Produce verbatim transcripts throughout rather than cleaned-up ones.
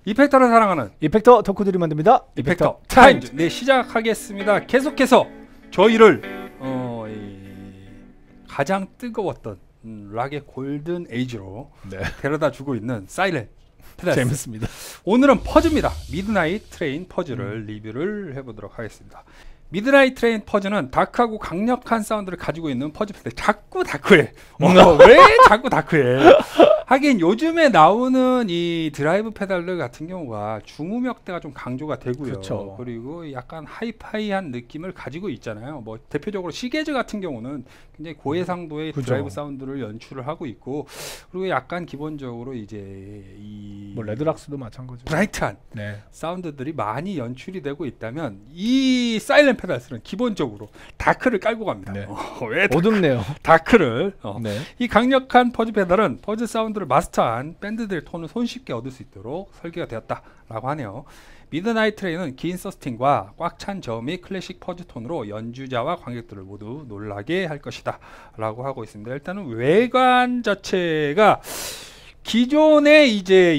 이펙터를 사랑하는 이펙터 덕후들이 만듭니다. 이펙터, 이펙터 타임즈. 네, 시작하겠습니다. 계속해서 저희를 어, 이, 가장 뜨거웠던 음, 락의 골든 에이지로 네. 데려다 주고 있는 사일렌트 페달스. 재밌습니다. 오늘은 퍼즈입니다. 미드나잇 트레인 퍼즈를 음. 리뷰를 해보도록 하겠습니다. 미드나잇 트레인 퍼즈는 다크하고 강력한 사운드를 가지고 있는 퍼즈 페달. 자꾸 다크해. 어, 왜 자꾸 다크해? 하긴 요즘에 나오는 이 드라이브 페달들 같은 경우가 중음역대가 좀 강조가 되고요. 그렇죠. 그리고 약간 하이파이한 느낌을 가지고 있잖아요. 뭐 대표적으로 시게즈 같은 경우는 굉장히 고해상도의 그렇죠. 드라이브 사운드를 연출을 하고 있고, 그리고 약간 기본적으로 이제 이 뭐 레드락스도 마찬가지죠. 브라이트한 네. 사운드들이 많이 연출이 되고 있다면 이 사일렌트 페달스는 기본적으로 다크를 깔고 갑니다. 네. 어, 왜 다크, 어둡네요. 다크를 어. 네. 이 강력한 퍼즈 페달은 퍼즈 사운드를 마스터한 밴드들의 톤을 손쉽게 얻을 수 있도록 설계가 되었다라고 하네요. 미드나잇 트레인은 긴 서스팅과 꽉 찬 저음이 클래식 퍼즈 톤으로 연주자와 관객들을 모두 놀라게 할 것이다 라고 하고 있습니다. 일단은 외관 자체가 기존의 이제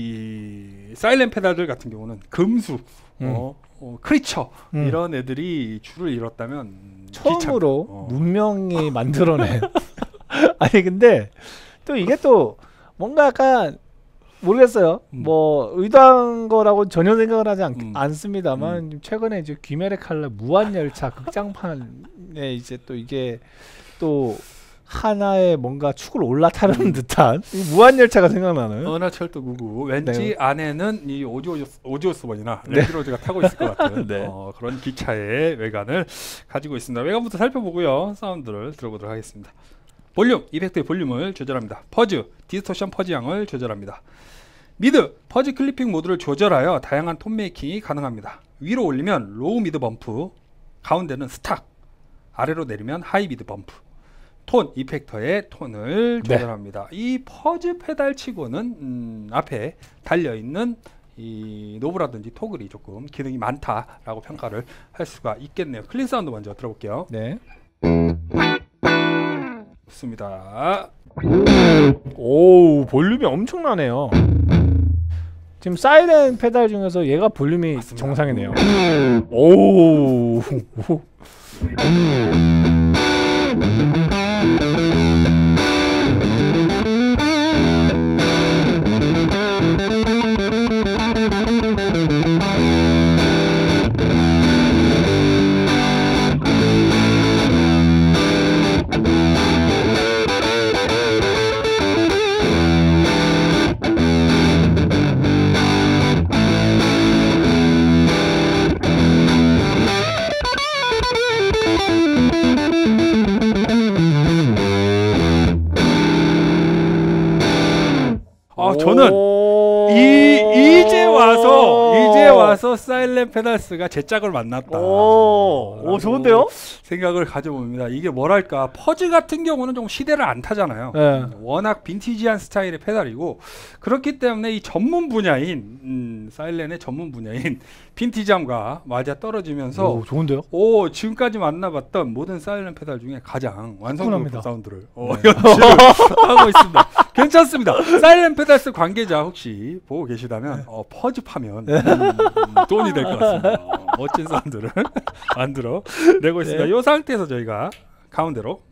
이 사일렌트 페달들 같은 경우는 금수, 음. 어, 어, 크리처 음. 이런 애들이 줄을 잃었다면 처음으로 어. 문명이 만들어낸 아니 근데 또 이게 또 뭔가 약간 모르겠어요. 음. 뭐 의도한 거라고 전혀 생각을 하지 않, 음. 않습니다만 음. 최근에 이제 귀멸의 칼날 무한열차 극장판에 이제 또 이게 또 하나의 뭔가 축을 올라타는 음. 듯한 이 무한열차가 생각나는 은하철도 구구. 왠지 네. 안에는 이 오지오스본이나 네. 랜드로즈가 타고 있을 것 같은 네. 어, 그런 기차의 외관을 가지고 있습니다. 외관부터 살펴보고요, 사운드를 들어보도록 하겠습니다. 볼륨, 이펙트의 볼륨을 조절합니다. 퍼즈, 디스토션 퍼즈 양을 조절합니다. 미드, 퍼즈 클리핑 모드를 조절하여 다양한 톤 메이킹이 가능합니다. 위로 올리면 로우 미드 범프, 가운데는 스탁, 아래로 내리면 하이 미드 범프. 톤, 이펙터의 톤을 조절합니다. 네. 이 퍼즈 페달 치고는 음, 앞에 달려있는 이 노브라든지 토글이 조금 기능이 많다라고 평가를 할 수가 있겠네요. 클린 사운드 먼저 들어볼게요. 네. 좋습니다. 오, 볼륨이 엄청나네요. 지금 사이렌 페달 중에서 얘가 볼륨이 맞습니다. 정상이네요. 오. 아, 저는 이, 이제 와서 이제 와서 사일렌트 페달스가 제 짝을 만났다. 오, 오 좋은데요? 생각을 가져봅니다. 이게 뭐랄까, 퍼즈 같은 경우는 좀 시대를 안 타잖아요. 네. 워낙 빈티지한 스타일의 페달이고, 그렇기 때문에 이 전문 분야인 음, 사일렌의 전문 분야인 빈티지함과 맞아 떨어지면서 오, 좋은데요? 오, 지금까지 만나봤던 모든 사일렌트 페달 중에 가장 완성도높은 사운드를 어, 네. 연출을 하고 있습니다. 괜찮습니다. 사일렌트 페달스 관계자 혹시 보고 계시다면 네. 어, 퍼즈 파면 음, 음, 돈이 될 것 같습니다. 어, 멋진 사운드를 만들어 내고 있습니다. 이 네. 상태에서 저희가 가운데로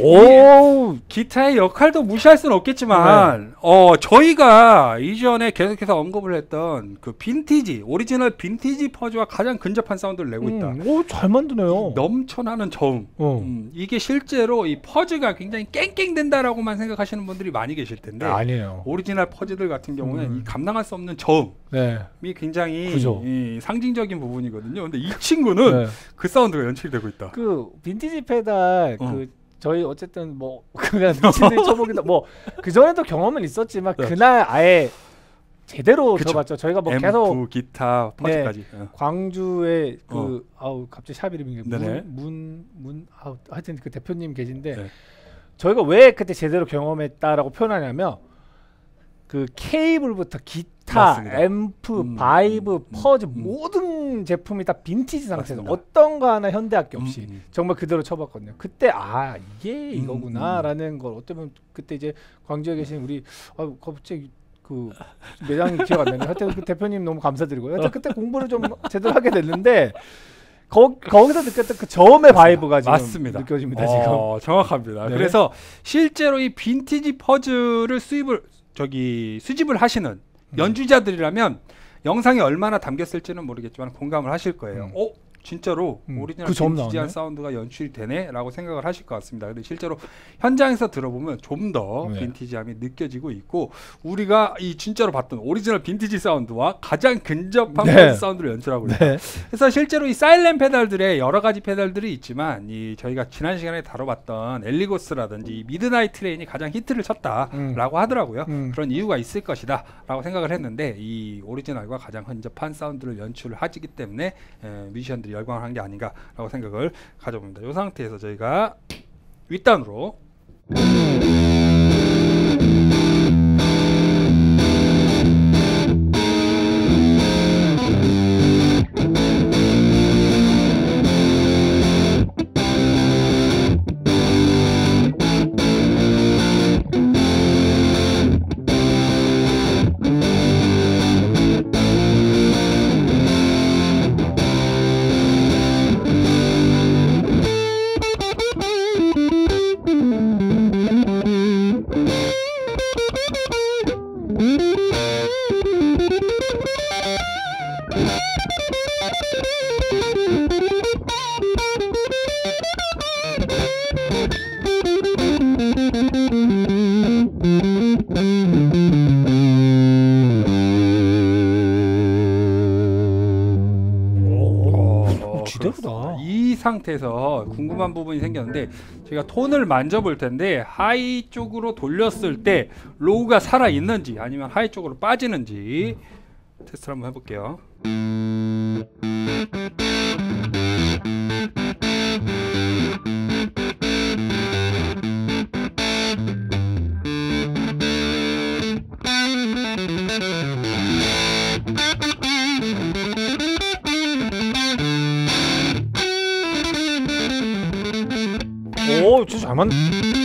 오, 기타의 역할도 무시할 수는 없겠지만 네. 어 저희가 이전에 계속해서 언급을 했던 그 빈티지 오리지널 빈티지 퍼즈와 가장 근접한 사운드를 내고 있다. 음, 오, 잘 만드네요. 넘쳐나는 저음. 어. 음, 이게 실제로 이 퍼즈가 굉장히 깽깽된다라고만 생각하시는 분들이 많이 계실 텐데 아니에요. 오리지널 퍼즈들 같은 경우는 음. 이 감당할 수 없는 저음이 네. 굉장히 그죠. 이 상징적인 부분이거든요. 근데 이 친구는 네. 그 사운드가 연출이 되고 있다. 그 빈티지 페달 어. 그 저희 어쨌든 뭐 그냥 미친듯이 쳐보기도 뭐 그 전에도 경험은 있었지만 네. 그날 아예 제대로 그쵸. 쳐봤죠. 저희가 뭐 앰프, 계속 기타, 퍼즈까지. 네, 광주에 그 어. 아우 갑자기 샵 이름이 문문문 문, 아우 하여튼 그 대표님 계신데 네. 저희가 왜 그때 제대로 경험했다라고 표현하냐면 그 케이블부터 기타, 맞습니다. 앰프, 음, 바이브, 음, 퍼즈 음, 모든 제품이 다 빈티지 상태에서 맞습니다. 어떤 거 하나 현대악기 없이 음, 정말 그대로 쳐봤거든요. 그때 아 이게 이거구나라는 음, 걸 어떻게 보면 그때 이제 광주에 계신 우리 아 갑자기 그 매장이 기억 안 나네. 하여튼 그 대표님 너무 감사드리고요. 하여튼 그때 공부를 좀 제대로 하게 됐는데 거, 거기서 느꼈던 그 저음의 바이브가 지금 맞습니다. 느껴집니다. 어, 지금 정확합니다. 네. 그래서 실제로 이 빈티지 퍼즈를 수입을 저기 수집을 하시는 음. 연주자들이라면 영상이 얼마나 담겼을지는 모르겠지만 공감을 하실 거예요. 음. 어? 진짜로 음. 오리지널 그 빈티지한 사운드가 연출이 되네? 라고 생각을 하실 것 같습니다. 근데 실제로 현장에서 들어보면 좀 더 네. 빈티지함이 느껴지고 있고 우리가 이 진짜로 봤던 오리지널 빈티지 사운드와 가장 근접한 네. 퍼즈 사운드를 연출하고 있다. 네. 그래서 실제로 이 사일렌 페달들의 여러 가지 페달들이 있지만 이 저희가 지난 시간에 다뤄봤던 엘리고스라든지 미드나잇 트레인이 가장 히트를 쳤다라고 음. 하더라고요. 음. 그런 이유가 있을 것이다 라고 생각을 했는데 이 오리지널과 가장 근접한 사운드를 연출을 하기 때문에 에, 뮤지션들이 열광을 한 게 아닌가라고 생각을 가져봅니다. 이 상태에서 저희가 윗단으로 지대로다. 이 상태에서 궁금한 부분이 생겼는데 제가 톤을 만져볼 텐데 하이 쪽으로 돌렸을 때 로우가 살아 있는지 아니면 하이 쪽으로 빠지는지 테스트를 한번 해볼게요. 오, 진짜 잘 만.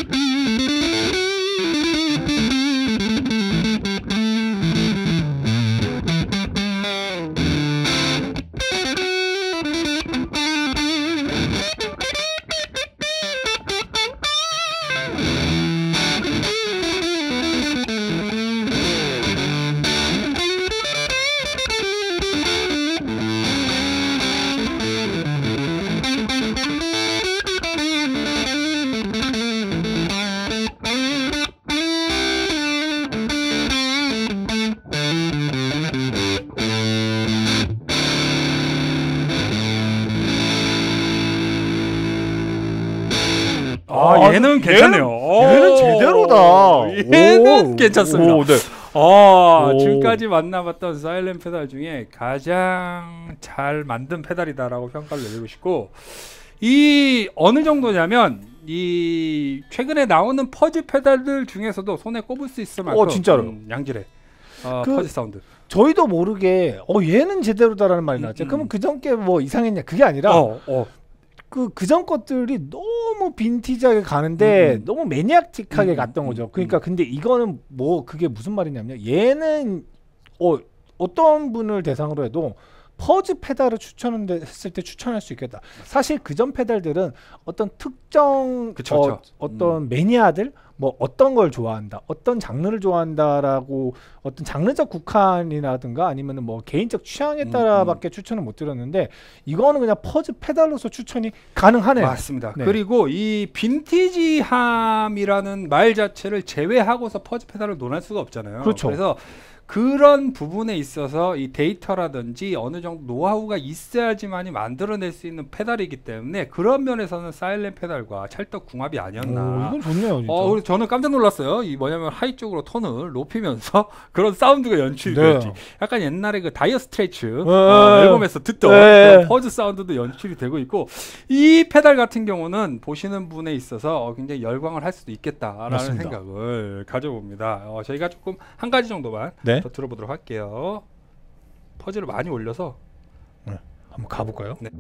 아, 얘는 괜찮네요. 얘는 제대로다. 얘는 오, 괜찮습니다. 오, 네. 아, 지금까지 만나봤던 사일렌 페달 중에 가장 잘 만든 페달이다라고 평가를 내리고 싶고, 이 어느 정도냐면 이 최근에 나오는 퍼즈 페달들 중에서도 손에 꼽을 수 있을 만큼 어, 진짜로 음, 양질의 어, 그, 퍼즈 사운드. 저희도 모르게 어 얘는 제대로다라는 말이 나왔죠. 음, 음. 그러면 그전 게 뭐 이상했냐? 그게 아니라 어, 어. 그 그전 것들이 너무 빈티지하게 가는데 음. 너무 매니악틱하게 음. 갔던 거죠. 그러니까 근데 이거는 뭐 그게 무슨 말이냐면 얘는 어 어떤 분을 대상으로 해도 퍼즈 페달을 추천했을 때 추천할 수 있겠다. 사실 그전 페달들은 어떤 특정 그쵸, 어, 그쵸. 어떤 음. 매니아들 뭐 어떤 걸 좋아한다, 어떤 장르를 좋아한다라고 어떤 장르적 국한이라든가 아니면은 뭐 개인적 취향에 음, 따라밖에 추천을 못 드렸는데 이거는 그냥 퍼즈 페달로서 추천이 가능하네요. 맞습니다. 네. 그리고 이 빈티지함이라는 말 자체를 제외하고서 퍼즈 페달을 논할 수가 없잖아요. 그렇죠. 그래서 그런 부분에 있어서 이 데이터라든지 어느 정도 노하우가 있어야지만이 만들어낼 수 있는 페달이기 때문에 그런 면에서는 사일렌 페달과 찰떡 궁합이 오, 아니었나. 이건 좋네요, 진짜. 어, 그래서 저는 깜짝 놀랐어요. 이 뭐냐면 하이 쪽으로 톤을 높이면서 그런 사운드가 연출이 네. 되었지. 약간 옛날에 그 다이어 스트레이츠 네. 어, 앨범에서 듣던 네. 그런 퍼즈 사운드도 연출이 되고 있고 이 페달 같은 경우는 보시는 분에 있어서 어, 굉장히 열광을 할 수도 있겠다라는 맞습니다. 생각을 가져봅니다. 어, 저희가 조금 한 가지 정도만 네. 더 들어보도록 할게요. 퍼즈를 많이 올려서 네. 한번 가볼까요? 네.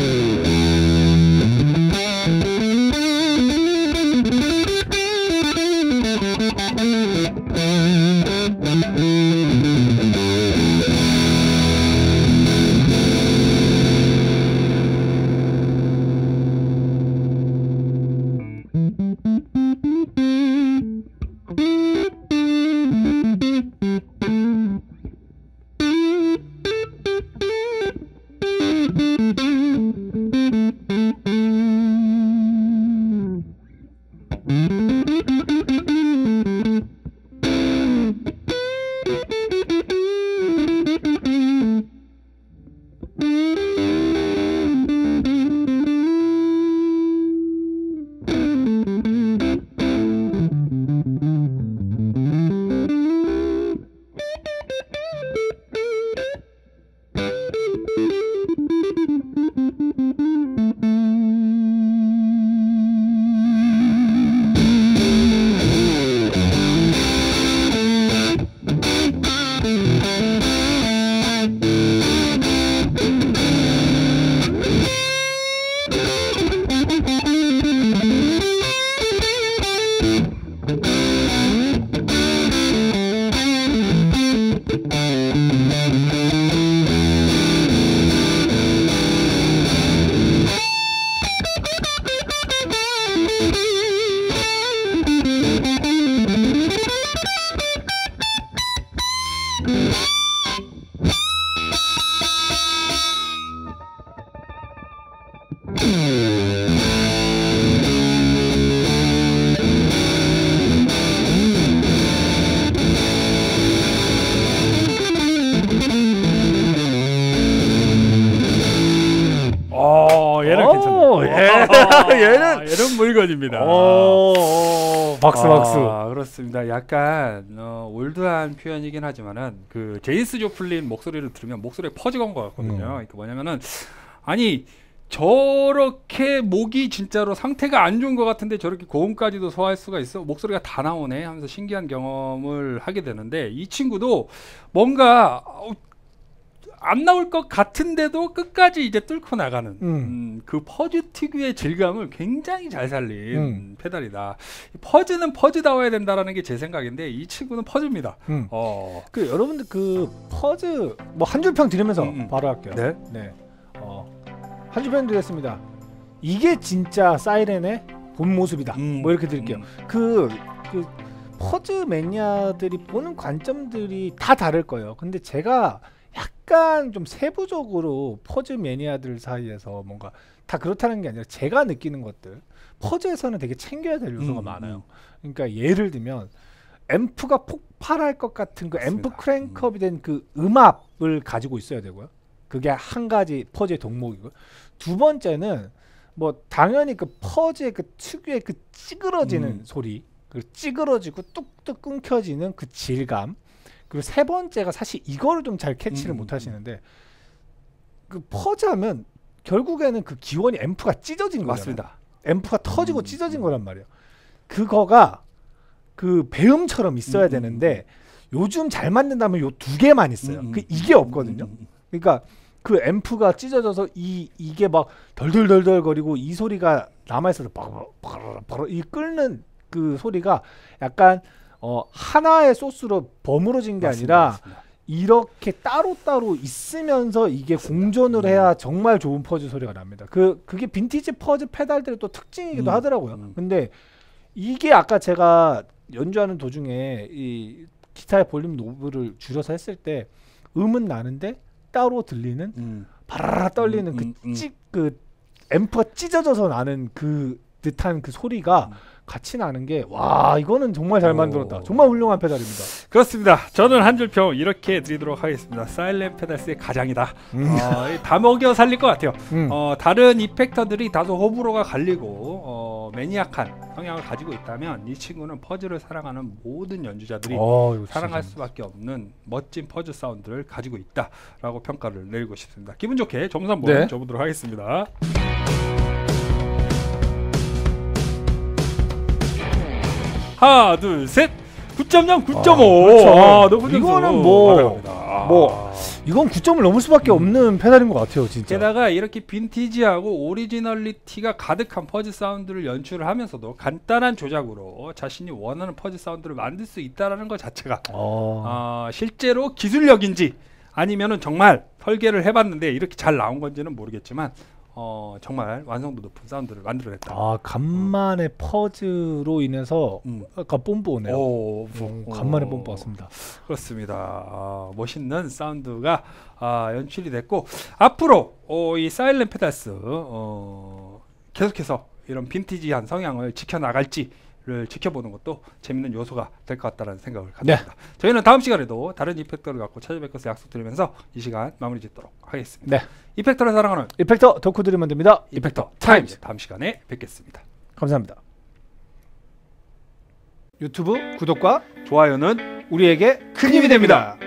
어, 얘는 오, 괜찮네. 예. 얘는 얘는 물건입니다. 오, 오, 박수 아, 박수. 그렇습니다. 약간 어, 올드한 표현이긴 하지만은 그 제이스 조플린 목소리를 들으면 목소리에 퍼즈가 온 것 같거든요. 음. 그러니까 뭐냐면은 아니 저렇게 목이 진짜로 상태가 안 좋은 것 같은데 저렇게 고음까지도 소화할 수가 있어 목소리가 다 나오네 하면서 신기한 경험을 하게 되는데 이 친구도 뭔가 어, 안 나올 것 같은데도 끝까지 이제 뚫고 나가는 음. 음, 그 퍼즈 특유의 질감을 굉장히 잘 살린 음. 페달이다. 퍼즈는 퍼즈다워야 된다라는 게 제 생각인데 이 친구는 퍼즈입니다. 음. 어. 그 여러분들 그 퍼즈 뭐 한 줄 평 드리면서 음, 음. 바로 할게요. 네. 네. 어, 한 줄 평 드리겠습니다. 이게 진짜 사이렌의 본 모습이다. 음. 뭐 이렇게 드릴게요. 음. 그, 그 퍼즈 매니아들이 보는 관점들이 다 다를 거예요. 근데 제가 약간 좀 세부적으로 퍼즈 매니아들 사이에서 뭔가 다 그렇다는 게 아니라 제가 느끼는 것들 퍼즈에서는 되게 챙겨야 될 요소가 음, 많아요. 그러니까 예를 들면 앰프가 폭발할 것 같은 그 앰프 맞습니다. 크랭크업이 된 그 음압을 가지고 있어야 되고요. 그게 한 가지 퍼즈의 덕목이고 두 번째는 뭐 당연히 그 퍼즈의 그 특유의 그 찌그러지는 음. 소리, 그 찌그러지고 뚝뚝 끊겨지는 그 질감. 그리고 세 번째가 사실 이거를 좀 잘 캐치를 음, 못 하시는데 그 퍼즈하면 결국에는 그 기원이 앰프가 찢어진 거잖아요. 맞습니다. 앰프가 터지고 음, 찢어진 음. 거란 말이에요. 그거가 그 배음처럼 있어야 음, 되는데 요즘 잘 만든다면 요 두 개만 있어요. 음, 그 음, 이게 없거든요. 음, 음, 그러니까 그 앰프가 찢어져서 이 이게 막 덜덜덜덜 거리고 이 소리가 남아 있어서 바로 이 끓는 그 소리가 약간 어 하나의 소스로 버무러진 게 맞습니다, 아니라 맞습니다. 이렇게 따로따로 있으면서 이게 공존을 해야 정말 좋은 퍼즐 소리가 납니다. 그 그게 빈티지 퍼즐 페달들의 또 특징이기도 음, 하더라고요. 음. 근데 이게 아까 제가 연주하는 도중에 이 기타의 볼륨 노브를 줄여서 했을 때 음은 나는데 따로 들리는 음. 바라라 떨리는 음, 음, 그 음. 찌 그 앰프가 찢어져서 나는 그 듯한 그 소리가 음. 같이 나는 게 와 이거는 정말 잘 오. 만들었다. 정말 훌륭한 페달입니다. 그렇습니다. 저는 한 줄 평 이렇게 드리도록 하겠습니다. 사일렌트 페달스의 가장이다. 음. 어, 다 먹여 살릴 것 같아요. 음. 어, 다른 이펙터들이 다소 호불호가 갈리고 어, 매니악한 성향을 가지고 있다면 이 친구는 퍼즐을 사랑하는 모든 연주자들이 어, 이거 사랑할 진짜. 수밖에 없는 멋진 퍼즐 사운드를 가지고 있다라고 평가를 내리고 싶습니다. 기분 좋게 점수 한번 네. 줘보도록 하겠습니다. 하나 둘 셋 구 점 영 구 점 오. 아, 그렇죠. 아, 높은 점수 이거는 뭐- 마련합니다. 아. 뭐 이건 구 점을 넘을 수밖에 없는 페달인 것 같아요, 진짜. 게다가 이렇게 빈티지하고 오리지널리티가 가득한 퍼즐 사운드를 연출을 하면서도 간단한 조작으로 자신이 원하는 퍼즐 사운드를 만들 수 있다라는 것 자체가 어. 어, 실제로 기술력인지 아니면은 정말 설계를 해봤는데 이렇게 잘 나온 건지는 모르겠지만 어, 정말 완성도 높은 사운드를 만들어냈다. 아 간만에 퍼즈로 인해서 음. 아까 뽐뿌 오네요. 오, 음, 오, 간만에 뽐뿌 왔습니다. 그렇습니다. 아, 멋있는 사운드가 아, 연출이 됐고 앞으로 어, 이 사일렌트 페달스 어, 계속해서 이런 빈티지한 성향을 지켜나갈지를 지켜보는 것도 재밌는 요소가 될 것 같다는 생각을 갖습니다. 저희는 다음 시간에도 다른 이펙터를 갖고 찾아뵐 것을 약속드리면서 이 시간 마무리 짓도록 하겠습니다. 네. 이펙터를 사랑하는 이펙터 덕후들이 만듭니다. 이펙터 이펙터 타임즈 타임즈. 다음 시간에 뵙겠습니다. 감사합니다. 유튜브 구독과 좋아요는 우리에게 큰 힘이 됩니다.